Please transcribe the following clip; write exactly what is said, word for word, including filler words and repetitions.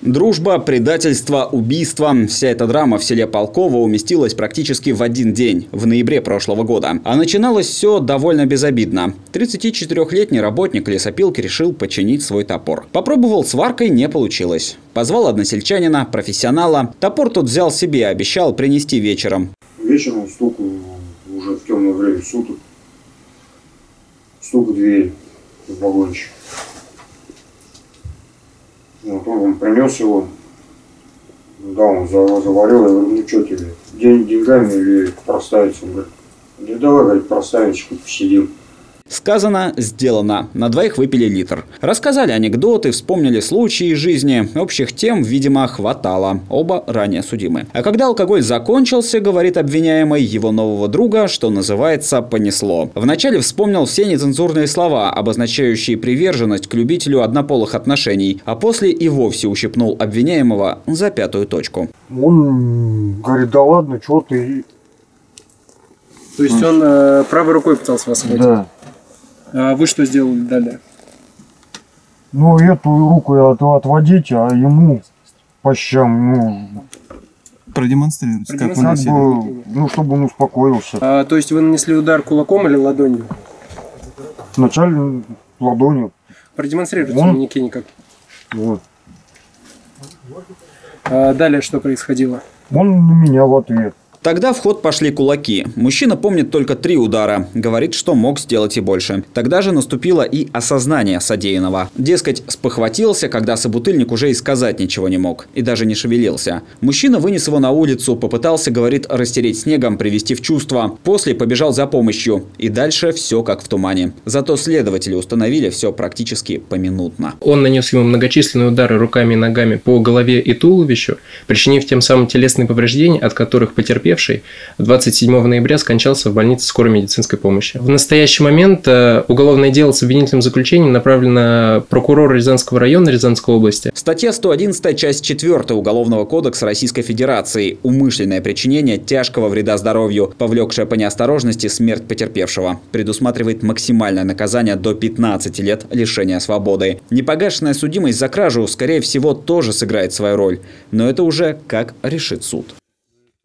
Дружба, предательство, убийство – вся эта драма в селе Полково уместилась практически в один день, в ноябре прошлого года. А начиналось все довольно безобидно. тридцатичетырёхлетний работник лесопилки решил починить свой топор. Попробовал сваркой, не получилось. Позвал односельчанина, профессионала. Топор тот взял себе, обещал принести вечером. Вечером стук уже в темное время суток. Стук в дверь в вагончик. Вот он принес его, да, он заварил, я говорю, ну что тебе, день деньгами или проставить? Он говорит, да давай, говорит, проставить, хоть посидим. Сказано, сделано. На двоих выпили литр. Рассказали анекдоты, вспомнили случаи из жизни. Общих тем, видимо, хватало. Оба ранее судимы. А когда алкоголь закончился, говорит обвиняемый, его нового друга, что называется, понесло. Вначале вспомнил все нецензурные слова, обозначающие приверженность к любителю однополых отношений, а после и вовсе ущипнул обвиняемого за пятую точку. Он говорит, да ладно, что ты... То есть он э, правой рукой пытался вас схватить? Да. А вы что сделали далее? Ну, эту руку от, отводить, а ему по щам, ну... Продемонстрируйте, как вы Как носили. бы, ну, чтобы он успокоился. А, то есть вы нанесли удар кулаком или ладонью? Вначале ладонью. Продемонстрируйте Он... мне никак. Вот. А далее что происходило? Он на меня в ответ. Тогда в ход пошли кулаки. Мужчина помнит только три удара. Говорит, что мог сделать и больше. Тогда же наступило и осознание содеянного. Дескать, спохватился, когда собутыльник уже и сказать ничего не мог. И даже не шевелился. Мужчина вынес его на улицу, попытался, говорит, растереть снегом, привести в чувство. После побежал за помощью. И дальше все как в тумане. Зато следователи установили все практически поминутно. Он нанес ему многочисленные удары руками и ногами по голове и туловищу, причинив тем самым телесные повреждения, от которых потерпевший двадцать седьмого ноября скончался в больнице скорой медицинской помощи. В настоящий момент уголовное дело с обвинительным заключением направлено прокурору Рязанского района Рязанской области. Статья сто одиннадцать, часть четвёртая Уголовного кодекса Российской Федерации. Умышленное причинение тяжкого вреда здоровью, повлекшее по неосторожности смерть потерпевшего. Предусматривает максимальное наказание до пятнадцати лет лишения свободы. Непогашенная судимость за кражу, скорее всего, тоже сыграет свою роль. Но это уже как решит суд.